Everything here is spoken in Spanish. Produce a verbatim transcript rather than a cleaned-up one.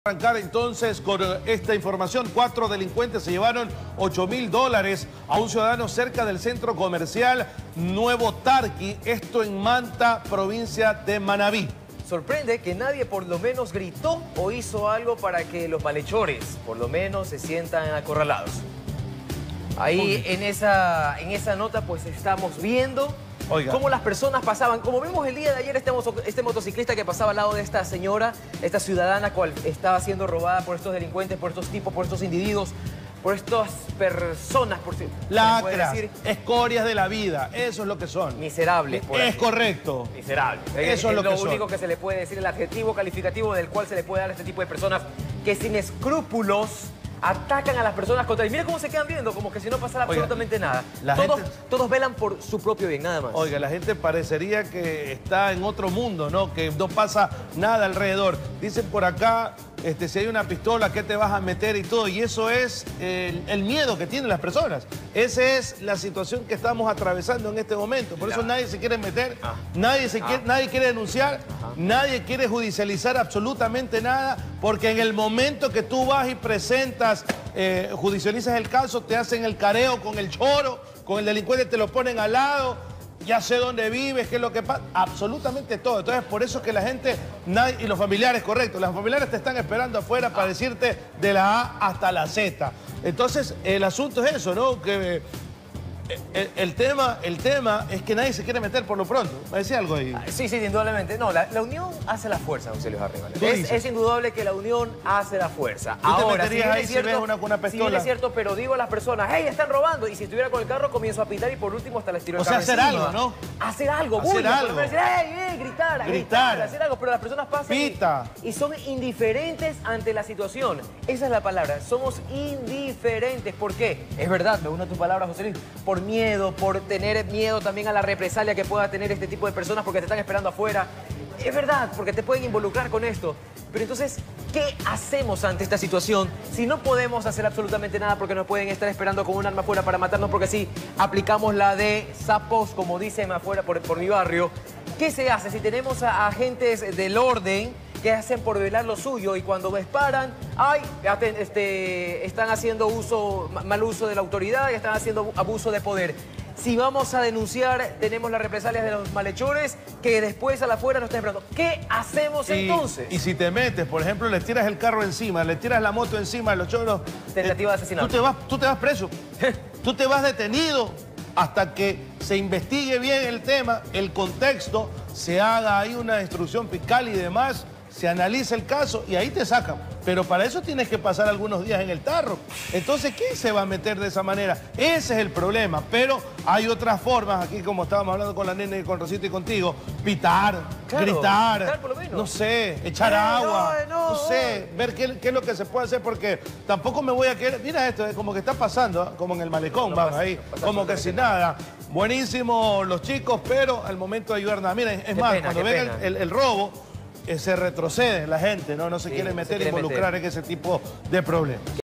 Arrancar entonces con esta información. Cuatro delincuentes se llevaron ocho mil dólares a un ciudadano cerca del centro comercial Nuevo Tarqui, esto en Manta, provincia de Manabí. Sorprende que nadie por lo menos gritó o hizo algo para que los malhechores por lo menos se sientan acorralados. Ahí en esa, en esa nota pues estamos viendo Oiga. cómo las personas pasaban. Como vimos el día de ayer, este, este motociclista que pasaba al lado de esta señora, esta ciudadana cual estaba siendo robada por estos delincuentes, por estos tipos, por estos individuos, por estas personas, por si lacras, decir, escorias de la vida, eso es lo que son. Miserables. Por es así. correcto. Miserables. Eso es, es, es lo, lo que único son. que se le puede decir, el adjetivo calificativo del cual se le puede dar a este tipo de personas que sin escrúpulos atacan a las personas contra... Y mira cómo se quedan viendo, como que si no pasara Oiga, absolutamente nada. Todos, gente... todos velan por su propio bien, nada más. Oiga, la gente parecería que está en otro mundo, ¿no? Que no pasa nada alrededor. Dicen por acá, este, si hay una pistola, ¿qué te vas a meter y todo? Y eso es el, el miedo que tienen las personas. Esa es la situación que estamos atravesando en este momento. Por eso claro. nadie se quiere meter, ah. nadie, se ah. quiere, nadie quiere denunciar, Ajá. nadie quiere judicializar absolutamente nada, porque en el momento que tú vas y presentas, eh, judicializas el caso, te hacen el careo con el choro, con el delincuente, te lo ponen al lado, ya sé dónde vives, qué es lo que pasa, absolutamente todo. Entonces, por eso es que la gente, nadie, y los familiares, correcto, los familiares te están esperando afuera para decirte de la A hasta la Z. Entonces, el asunto es eso, ¿no? Que el, el, tema, el tema es que nadie se quiere meter por lo pronto. ¿Me decía algo ahí? Sí, sí, indudablemente. No, la, la unión hace la fuerza, José Luis Arriba. Es, es indudable que la unión hace la fuerza. ¿Tú Ahora, te meterías si ahí cierto, si ves una, una pistola? Sí, es cierto, pero digo a las personas, hey, están robando. Y si estuviera con el carro, comienzo a pitar y por último hasta les tiro el carro. O sea, hacer algo, ¿no? Hacer algo, hacer bulla, algo. Decir, hey, hey, gritar, gritar, gritar, hacer algo. Pero las personas pasan y, y son indiferentes ante la situación. Esa es la palabra, somos indiferentes. ¿Por qué? Es verdad, me uno a tu palabra, José Luis, por miedo, por tener miedo también a la represalia que pueda tener este tipo de personas porque te están esperando afuera. Es verdad, porque te pueden involucrar con esto. Pero entonces, ¿qué hacemos ante esta situación si no podemos hacer absolutamente nada porque nos pueden estar esperando con un arma afuera para matarnos? Porque si aplicamos la de sapos, como dicen afuera por, por mi barrio, ¿qué se hace si tenemos a agentes del orden que hacen por velar lo suyo y cuando disparan, ay, este, están haciendo uso, mal uso de la autoridad y están haciendo abuso de poder? Si vamos a denunciar, tenemos las represalias de los malhechores que después a la afuera nos están esperando. ¿Qué hacemos y, entonces? Y si te metes, por ejemplo, le tiras el carro encima, le tiras la moto encima de los choros... Tentativa de asesinato. Tú te vas, tú te vas preso. Tú te vas detenido hasta que se investigue bien el tema, el contexto, se haga ahí una instrucción fiscal y demás, se analiza el caso y ahí te sacan. Pero para eso tienes que pasar algunos días en el tarro. Entonces, ¿quién se va a meter de esa manera? Ese es el problema. Pero hay otras formas, aquí como estábamos hablando con la nena y con Rosita y contigo, pitar, claro, gritar, pitar por lo menos. No sé, echar eh, agua, no, no, no sé, ver qué, qué es lo que se puede hacer, porque tampoco me voy a querer... Mira esto, es como que está pasando, como en el malecón, no vamos pasa, ahí, no como que sin nada. Buenísimo los chicos, pero al momento de ayudar nada. Miren, es más, pena, cuando ven el, el, el robo... se retrocede la gente, no, no se sí, quiere meter e involucrar meter. en ese tipo de problemas.